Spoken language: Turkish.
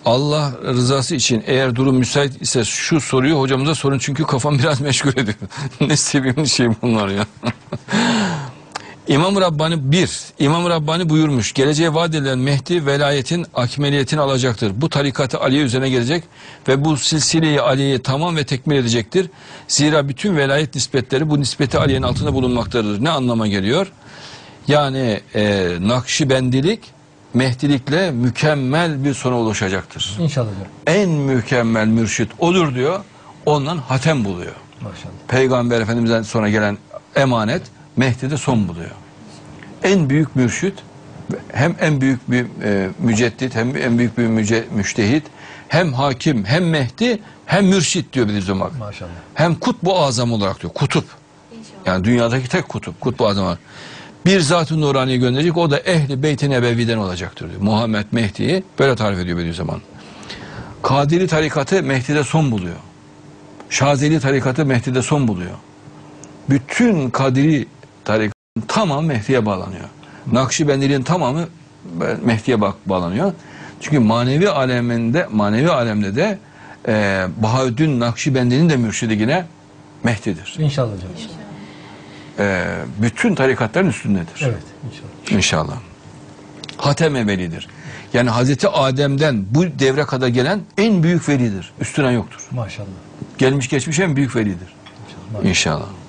Allah rızası için eğer durum müsait ise şu soruyu hocamıza sorun, çünkü kafam biraz meşgul ediyor. Ne sevimli şey bunlar ya. İmam-ı Rabbani buyurmuş: geleceğe vaat edilen Mehdi velayetin akmeliyetini alacaktır. Bu tarikatı Aliye üzerine gelecek ve bu silsile-i Aliye'yi tamam ve tekmil edecektir. Zira bütün velayet nispetleri bu nispeti Aliye'nin altında bulunmaktadır. Ne anlama geliyor? Yani Nakşibendilik Mehdilikle mükemmel bir sona ulaşacaktır. İnşallah diyor. En mükemmel mürşit odur diyor. Ondan hatem buluyor. Maşallah. Peygamber Efendimiz'den sonra gelen emanet Mehdi'de son buluyor. En büyük mürşit, hem en büyük bir müceddit, hem en büyük bir müştehit, hem hakim, hem Mehdi, hem mürşit diyor Bediüzzaman. Maşallah. Hem kutbu azam olarak diyor. Kutup. Yani dünyadaki tek kutup. Kutbu azam olarak. Bir Zat-ı Nurani'yi gönderecek. O da Ehli Beyt-i Nebevi'den olacaktır diyor. Muhammed Mehdi'yi böyle tarif ediyor Bediüzzaman. Kadiri tarikatı Mehdi'de son buluyor. Şazeli tarikatı Mehdi'de son buluyor. Bütün Kadiri tarikatın tamamı Mehdi'ye bağlanıyor. Nakşibendiliğin tamamı Mehdi'ye bağlanıyor. Çünkü manevi alemde de Bahaüddin Nakşibendi'nin de mürşidi yine Mehdi'dir. İnşallah hocam. Bütün tarikatların üstündedir. Evet, inşallah. İnşallah. Hatem-i velidir. Yani Hazreti Adem'den bu devre kadar gelen en büyük velidir. Üstüne yoktur. Maşallah. Gelmiş geçmiş en büyük velidir. İnşallah. İnşallah.